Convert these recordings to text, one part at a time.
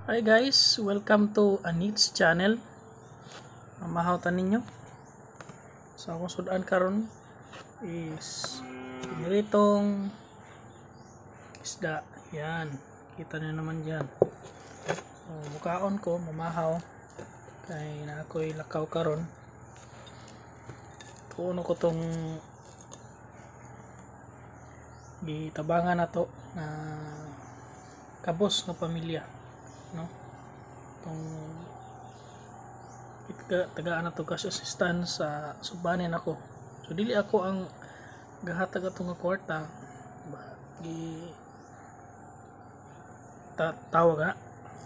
Hi guys, welcome to Anit's channel. Mamahawtan ninyo. So akong sudan karon is piniritong isda. Yan, kita nyo naman dyan. So, bukaon ko, mamahaw. Kaya na ako'y lakaw karon. Puno ko tong gitabangan na to na kabos ng pamilya, no? Tong tagaan na to kasi assistance sa subanin ako. So dili ako ang gahatag atong nga kwarta gi tawag na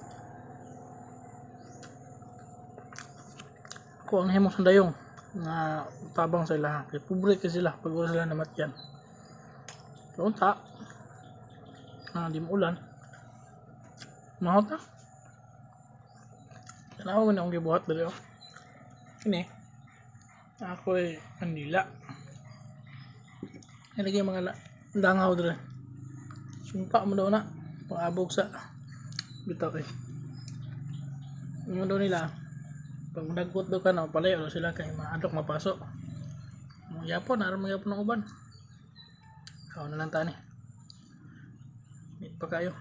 ako ang himong sundayong nga tabang sa ilaha kay pobre kasi sila pag wala sila namatyan. So unta di mo ulan mahot na tanaw ko na akong gibuhat dali ini ako'y kandila nilagay mga dangaw dali sumpa mo daw na pang-abog sa bitaw ano daw nila pag nagkot daw ka na palayo sila kay maadok mapasok magyapon aron magyapon ng uban kao na lang tani meet pa kayo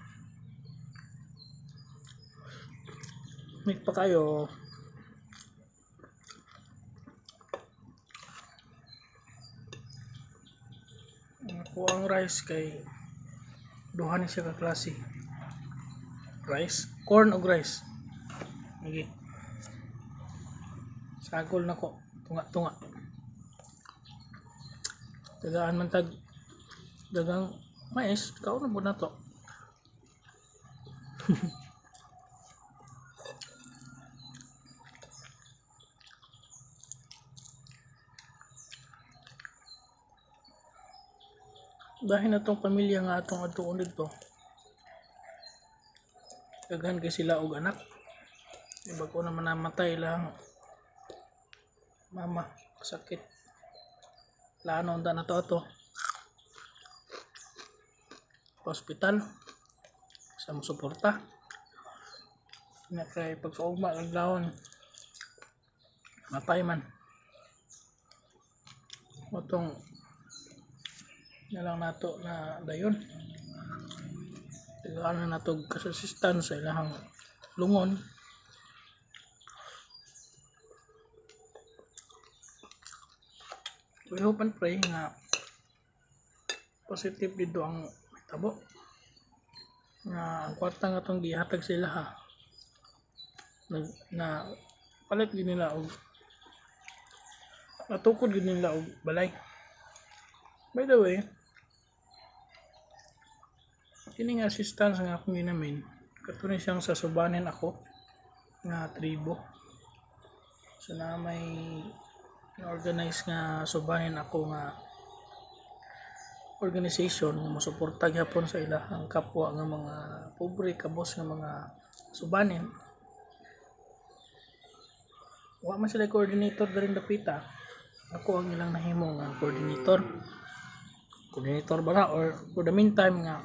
ako ang rice kay duha ni siya ka klase rice, corn o rice lagi sagol na ko tunga-tunga tagaan man tag dagang mais kaon na po na to dahil na tong pamilya nga atong atuon dito daghan kay sila og anak iba ko naman namatay lang mama sakit lano unta na to ato hospital sa mo suporta na kay pagkaugma ang laon matay man motong na lang nato na dayon tagaan na nato kasasistan sa ilahang lungon we hope and pray nga positive dito ang tabo nga ang kwarta nga itong gihatag sila ha na palit din nila og natukod din nila og balay. By the way, kining assistance nga akong ginamin katunay siyang sa subanin ako nga tribo so na may organize nga subanin ako nga organization nga mosuporta gyapon sa ilahang kapwa nga mga pobre kabos nga mga subanin wa man sila coordinator daring dapita ako ang ilang nahimo nga coordinator ba na or for the meantime nga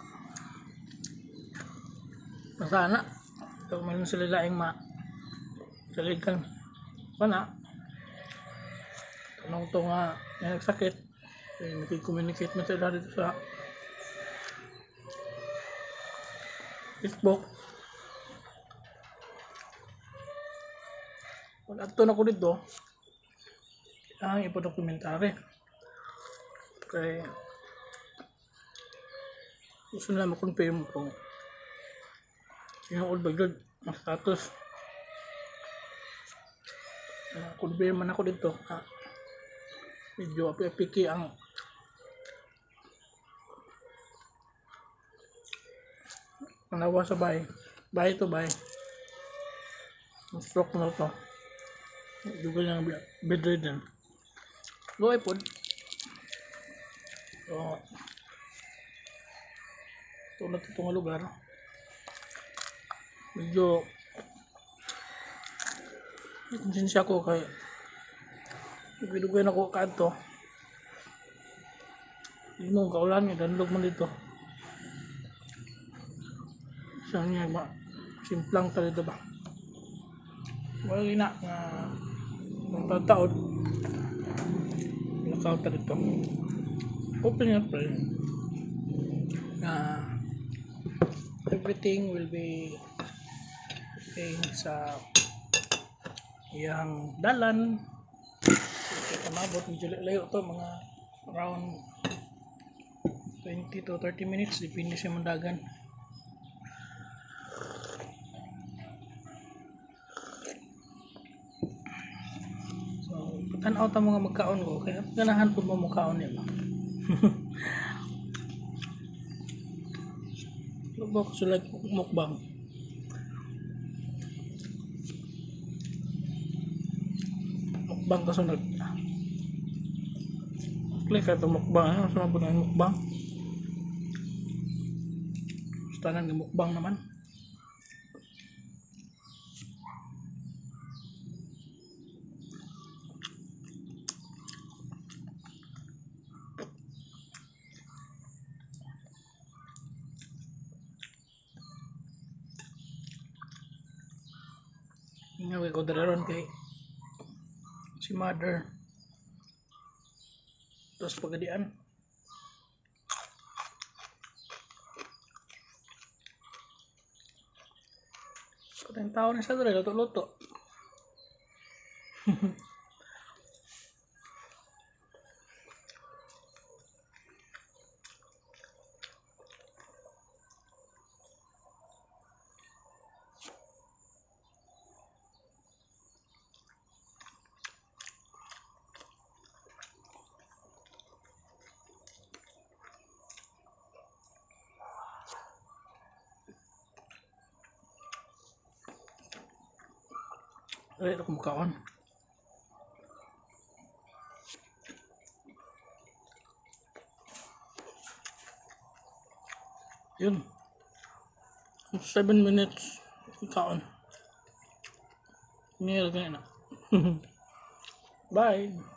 masana so mayroon sila laing saligan ba na tanong to nga nagsakit nakikommunicate mo sila dito sa Facebook pag ato na ko dito ang ipodokumentary kay gusto nila makonfirm kung yung old bagod ang status confirm man ako dito medyo apiki ang panawa sa bahay to bahay ang stroke na to dugal ng bedridden go ipod so tulad itong lugar medyo konsensya ko kay dugay ako kadto hindi mo kaulan nga danlog man dito siya niya Simplang talaga ba? Wala na nga kung tataod nakaw talaga open nga pa rin na everything will be sa iyang dalan. Umabot medyo layo to, mga around 20 to 30 minutes depende sa mandagan. So patanaw ta mga magkaon ko kaya ganahan pud mo mukhaon nila. Lubok sila mukbang. Mukbang kasunod. Click ato mukbang, ano sa mga mukbang? Tanan ng mukbang naman. Ingaway ko dalaron kay si mother. Tapos pagadian. Patang tao na siya dali, luto-luto. Dali ito kumakaon. Yun. 7 minutes kaon. Ngayon na. Bye.